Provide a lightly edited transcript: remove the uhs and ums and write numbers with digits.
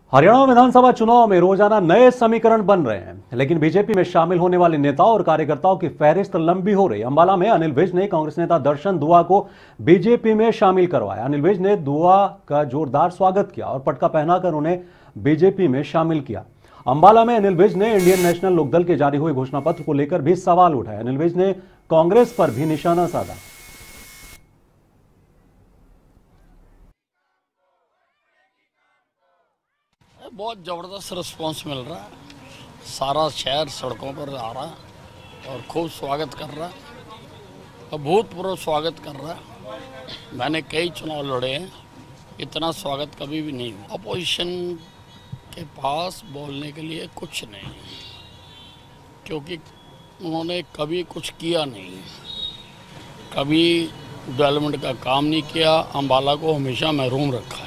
हरियाणा विधानसभा चुनाव में रोजाना नए समीकरण बन रहे हैं, लेकिन बीजेपी में शामिल होने वाले नेताओं और कार्यकर्ताओं की फहरिस्त लंबी हो रही। अंबाला में अनिल विज ने कांग्रेस नेता दर्शन दुआ को बीजेपी में शामिल करवाया। अनिल विज ने दुआ का जोरदार स्वागत किया और पटका पहनाकर उन्हें बीजेपी में शामिल किया। अंबाला में अनिल विज ने इंडियन नेशनल लोकदल के जारी हुए घोषणा पत्र को लेकर भी सवाल उठाए। अनिल विज ने कांग्रेस पर भी निशाना साधा। बहुत ज़बरदस्त रिस्पांस मिल रहा है। सारा शहर सड़कों पर आ रहा है और खूब स्वागत कर रहा है, अभूतपूर्व स्वागत कर रहा है। मैंने कई चुनाव लड़े हैं, इतना स्वागत कभी भी नहीं हुआ। अपोजिशन के पास बोलने के लिए कुछ नहीं, क्योंकि उन्होंने कभी कुछ किया नहीं, कभी डेवलपमेंट का काम नहीं किया, अंबाला को हमेशा महरूम रखा है।